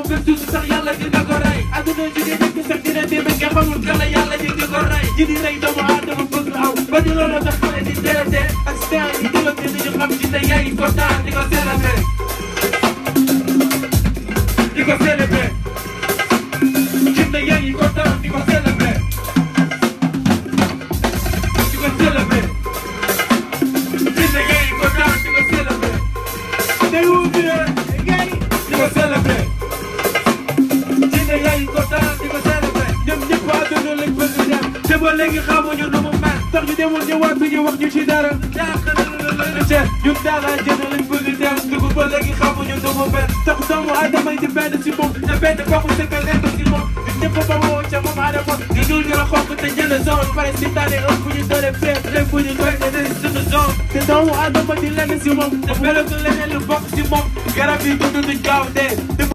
nga tuuti sax yàlla dina ko rey adduna ji di dëkk sax dina dem nga xamul kan la yàlla ji di ko rey ji di rey doomu aadama bëgg aw ba di loolu tax xale di déedé accident yi di la ñu xam ci ne yaa ngi kontaan di ko célébrer di ko célébrer ci ne yaa ngi kontaan di ko célébrer di ko célébrer ci ne yaa ngi kontaan di ko célébrer day wuti di ko célébrer ci ne yaa ngi kontaan di ko célébrer ñoom ñëpp àdduna lañ bëgg dem te ba léegi xamuñu nu mu mel tax ñu demoon ñëwaatuñu wax ñu ci dara ñun daal la jënd lañ bëgg dem dugg ba léegi xamuñu nu mu mel tax doomu aadama yi di benn si moom te benn bokku sëkkal nekk si moom ñun ñëpp ba woo ca moom aadama di ñuul ñu la xonk te jënd zone pare si tane ëpp bu ñu doole fépp lépp bu ñu doy te des suñu zone te doomu aadama di lenn si moom te melo ko leneen lu bokk si moom garab yi dund duñ gaaw dee